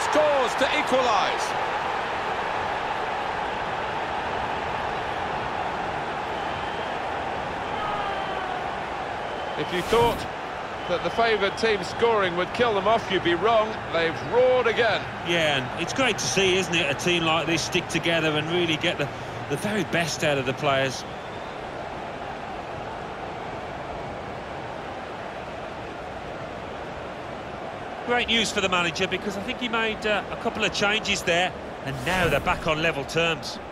scores to equalise. If you thought that the favoured team scoring would kill them off, you'd be wrong. They've roared again. Yeah, and it's great to see, isn't it, a team like this stick together and really get the very best out of the players. Great news for the manager, because I think he made a couple of changes there, and now they're back on level terms.